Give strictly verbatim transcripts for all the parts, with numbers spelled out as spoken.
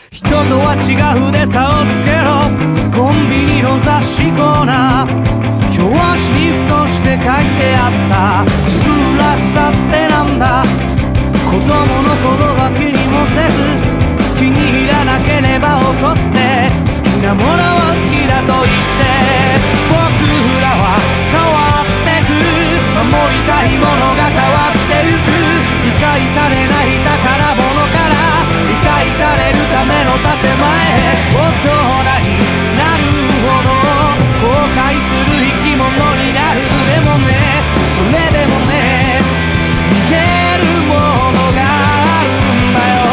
人とは違うで差をつけろ。コンビニの雑誌コーナー、表紙にふとして書いてあった自分らしさってなんだ。子供の頃は気にもせず、気に入らなければ怒って、好きなものを好きだと言って、僕らは変わってく。守りたいものが変わってゆく。理解されない宝物から理解されるための建前へ。大人になるほど後悔する生き物になる。でもね、それでもね、逃げるものがあるんだよ。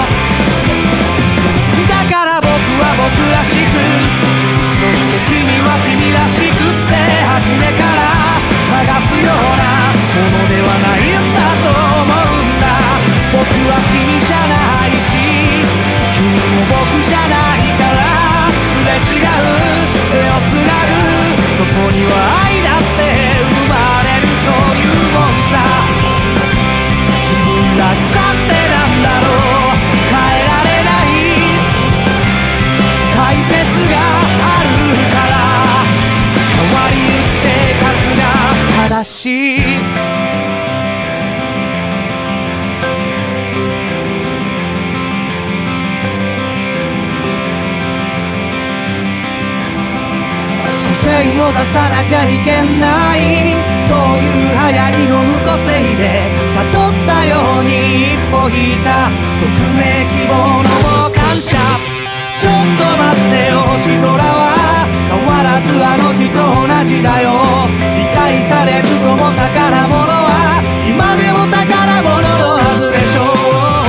だから僕は僕らしく、そして君は君らしくって初めから探すようなものではないんだと思うんだ。僕は君じゃないし、君も僕じゃないから、すれ違う手をつなぐ、そこには愛だって生まれる。そういうもんさ、自分らしさってなんだろう。変えられない解説があるから、変わりゆく生活が正しい。個性を出さなきゃいけない、そういう流行りの無個性で悟ったように一歩引いた匿名希望の感謝。ちょっと待ってよ、星空は変わらずあの日と同じだよ。理解されずとも宝物は今でも宝物のはずでしょう。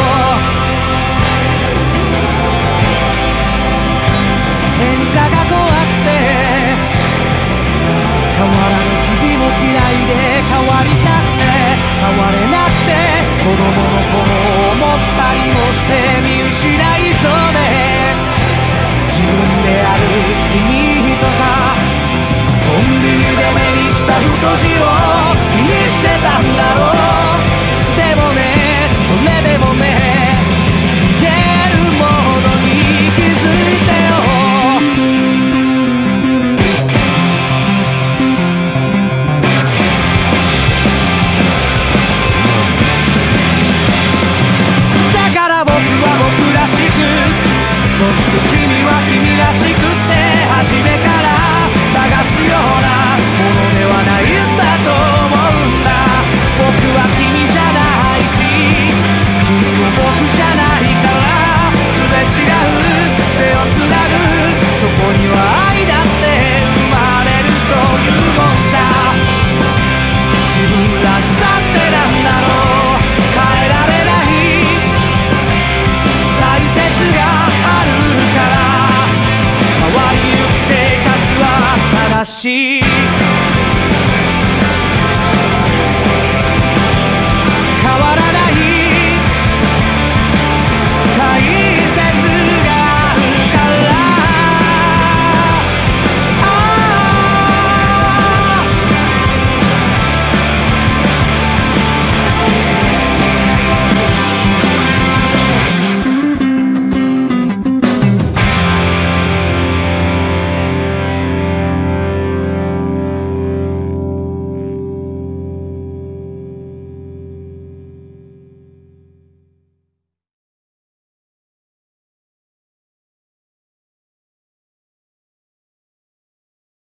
変化が怖くて変わらぬ日々も嫌いで、変わりたくて変われなくて、子供の頃思ったりもして見失いそうで、自分である意味とかコンビニで目にした太字を